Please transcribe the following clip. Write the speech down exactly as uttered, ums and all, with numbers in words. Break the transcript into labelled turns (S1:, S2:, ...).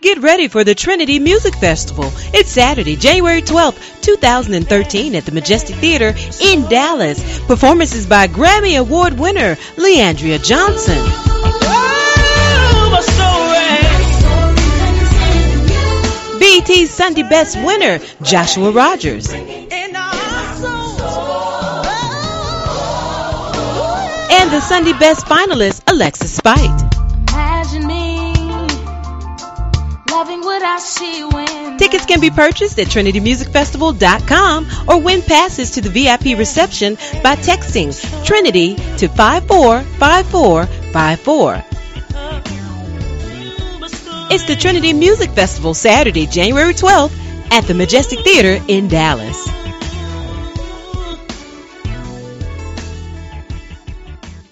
S1: Get ready for the Trinity Music Festival. It's Saturday, January twelfth, two thousand thirteen at the Majestic Theater in Dallas. Performances by Grammy Award winner Leandria Johnson. B E T's Sunday Best winner Joshua Rogers. And the Sunday Best finalist Alexis Spite.
S2: Imagine me loving what I see when
S1: Tickets can be purchased at trinity music festival dot com or win passes to the V I P reception by texting Trinity to five four five four five four. It's the Trinity Music Festival Saturday, January twelfth at the Majestic Theater in Dallas.